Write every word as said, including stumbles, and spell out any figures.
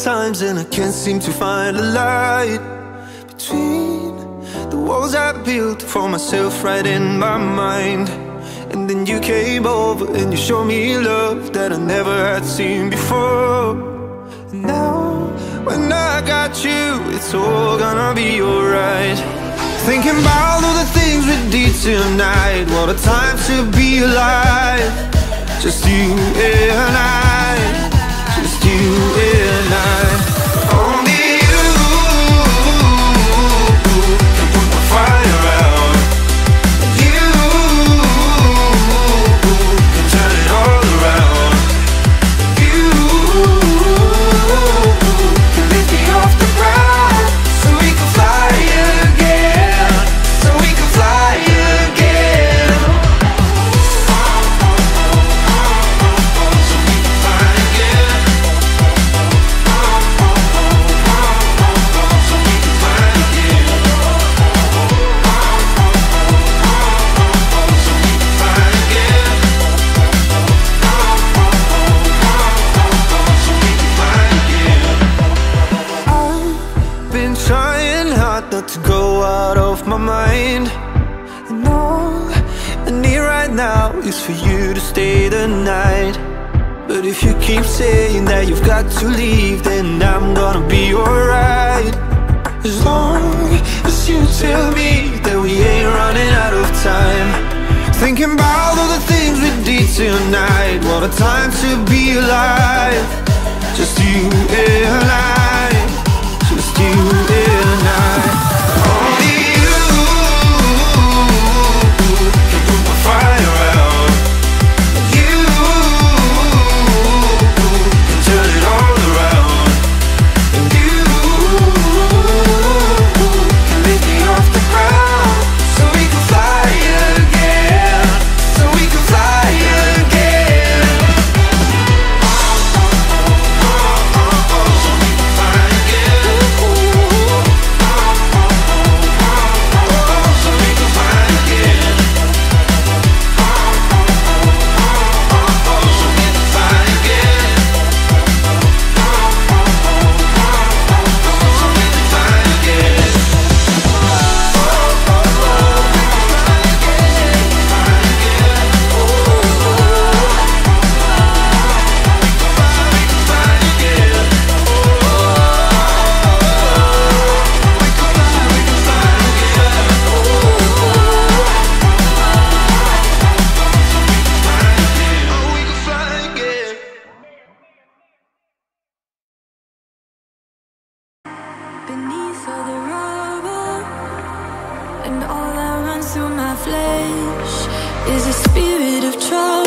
times and I can't seem to find a light between the walls I built for myself right in my mind. And then you came over and you showed me love that I never had seen before. And now, when I got you, it's all gonna be alright. Thinking about all the things we did tonight. What a time to be alive. Just you and I, just you and I. Only you can put my fire out. You can turn it all around. You can lift me off the ground, so we can fly again, so we can fly again. So we can fly again. So we can fly again. So we can fly again. So we can fly again. I've been trying hard not to go out of my mind, and all I need right now is for you to stay the night. But if you keep saying that you've got to leave, then I'm gonna be alright. As long as you tell me that we ain't running out of time. Thinking about all the things we did tonight. What a time to be alive. Just you and I, just you and I. Only you can put my fire out. You can turn it all around. And you can lift me off the ground, so we can fly again, so we can fly again. So we can fly again. So we can fly again. So we can fly again. So we can fly again. Beneath all the rubble, and all that runs through my flesh is a spirit of trouble.